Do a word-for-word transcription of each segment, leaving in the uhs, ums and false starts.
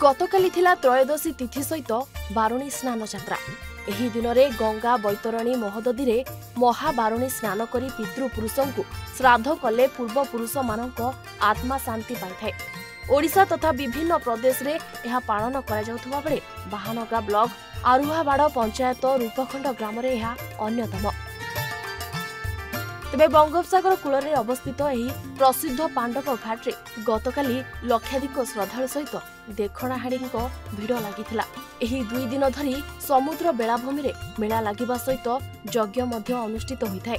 गतकाली थिला त्रयोदशी तिथि सहित बारुणी स्नान यात्रा। एही दिन रे गंगा बैतरणी महोदधी रे महाबारुणी स्नान करी पितृपुरुषंकु श्राद्ध कले पूर्व पुरुष मानक आत्मा शांति पाइथाय। ओडिशा तथा विभिन्न प्रदेश रे यह पालन करा जाउथबा बेले बाहानगा ब्लॉक आरुहाबाड़ पंचायत रूपखंड ग्राम रे यह अन्यतम। तेबे बंगोपसागर कूल रे अवस्थित एही प्रसिद्ध पांडव घाट रे गतकाली लक्षाधिक श्रद्धालु सहित देखणाहाड़ी भिड़ लागिथिला। एही दुई दिन धरी समुद्र बेलाभूमि रे मेला लागिबा सहित यज्ञ मध्य अनुष्ठित होइथाय।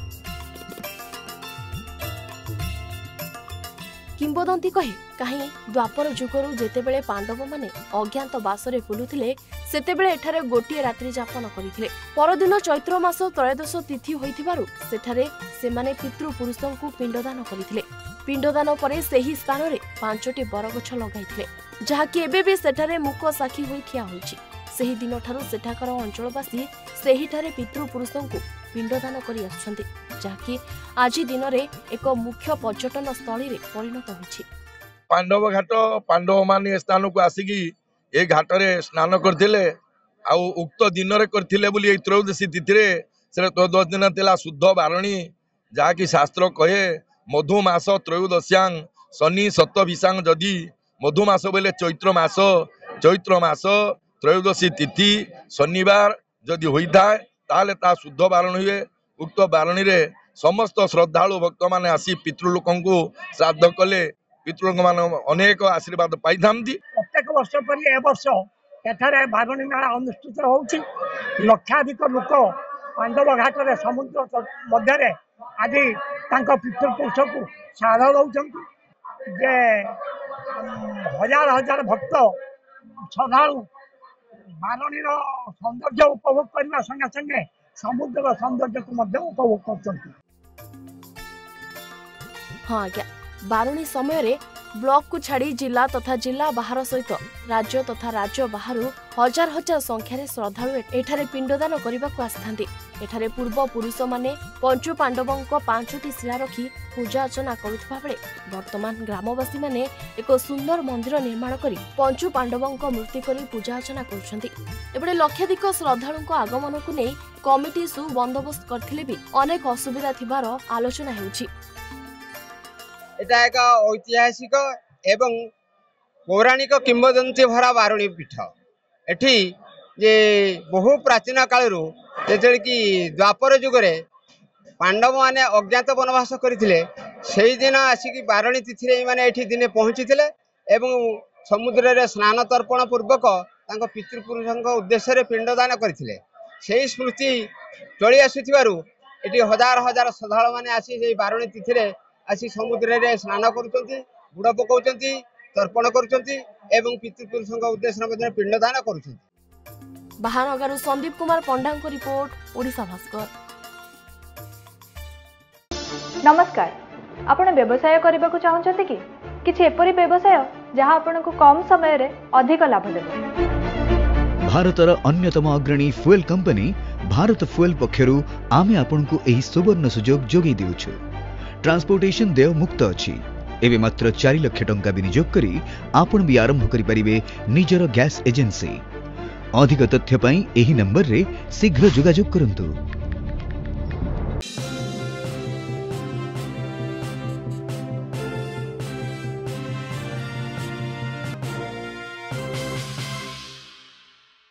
किंबदंती कहे कहीं द्वापर जुगरु जेतेबेले पांडव माने अज्ञात बासरे बुलुथिले सेतेबेले एठारे गोटिए रात्रि जापन करिथिले। परदिन चैत्र मास त्रयोदश तिथि होइथिबारु सेठारे सेमाने पितृपुरुषंकु पिंडदान करिथिले। पिंडदान परे सेही स्थान रे पांचटी बरगछ लगाइथिले, जहाकि एबे भी सेठारे मुक साखी होई ठिया होइछि। सेही दिन ठारु सेठाकर अंचलवासी सेहीठारे पितृपुरुषंकु पिंडदान करि आछुछन्ति, जहाकि आज दिन रे एक मुख्य पर्यटन स्थली रे परिणत होइछि। पांडव घाट पांडव माने स्थान को आसिकी ए घाट रे स्नान करथिले। आ उक्त दिन रे करथिले बोली ए त्रयोदशी तिथि रे से त्रयोदश दिन तिला शुद्ध बारणी, जहाकि शास्त्र कहे मधु मास त्रयोदश्यां शनि सप्तविशां जदि मधु मास बोले चैत्र मास चैत्र मास त्रयोदशी तिथि शनिवार जदि होइथाय ताले ता शुद्ध बारण हुए। उक्त बारणी रे समस्त श्रद्धालु भक्त माने आसी पितृलोकंकु श्राद्ध कले पितृलोक मान अनेक आशीर्वाद पाई थांती। प्रत्येक वर्ष पर ए वर्ष एठारे बारणी मेला अनुष्ठित होउछि। लक्षाधिक लोक पांडव घाट रे समुद्र मध्य रे आज तांको पितृपुरुष को श्राद्ध दउछन्ति। जे हजार हजार भक्त श्रद्धालु बारणी रो सौंदर्य उपभोग करने संगे संगे समुद्र सौंदर्य को मध्य उपभोग करछन्ति। हाँ आज्ञा, बारुणी समय रे ब्लॉक को छाड़ी जिला तथा जिला बाहर सहित राज्य तथा राज्य बाहर हजार हजार संख्यार श्रद्धालु एठारे पिंडदान करने को आसथांती। एठारे पूर्व पुरुष माने पंचु पांडवों पांचटी शिला रखी पूजा अर्चना करुवा बेले वर्तमान ग्रामवासी माने एक सुंदर मंदिर निर्माण करी पंचु पांडवों मूर्ति करी पूजा अर्चना करुछंती। एबडे लक्षाधिक श्रद्धालुओं आगमन को नहीं कमिटी सु बंदोबस्त करथिले भी अनेक असुविधा थिबार आलोचना हेउछि। एटा एक ऐतिहासिक एवं पौराणिक किंवदंती भरा बारुणी पीठ। एठी जे बहु प्राचीन कालरू जेते कि द्वापर जुगरे पांडव माने अज्ञात वनवास करथिले, सेही दिन आसिकी बारुणी तिथि रे माने एठी दिने पहुंचीथिले एवं समुद्र रे स्नान तर्पण पूर्वक तांको पितृपुरुषक उद्देश्य रे पिंडदान करथिले। सेही स्मृति चली आसुथिबारु एठी हजार हजार श्रद्धालु माने आसी सेही बारुणी तिथि रे आसी समुद्र रे स्नान करुचंती, बुड़ पकाउचंती, तर्पण करुचंती एवं पितृपुरुषक उद्देश्य रे पिंडदान करुचंती। बाहानगारु संदीप कुमार पंडा को रिपोर्ट, ओडिशा भास्कर। नमस्कार, आपण व्यवसाय करबा को चाहउछन्ते कि किछि एपरि व्यवसाय जहां आपनको कम समय रे अधिक लाभ देबो। भारतर अन्यतम अग्रणी फ्यूएल कंपनी भारत फ्यूएल पक्षरु आमे आपनको एही सुवर्ण सुजोग जोगी देउछु। ट्रांसपोर्टेशन देय मुक्त अछि। एवं मात्र चार लाख टंका विनियोग करी आपण भी आरंभ करि परिबे निजर गैस एजेंसी। अधिक तथ्य पई एही नंबर रे शीघ्र जोगाजोग करंतु।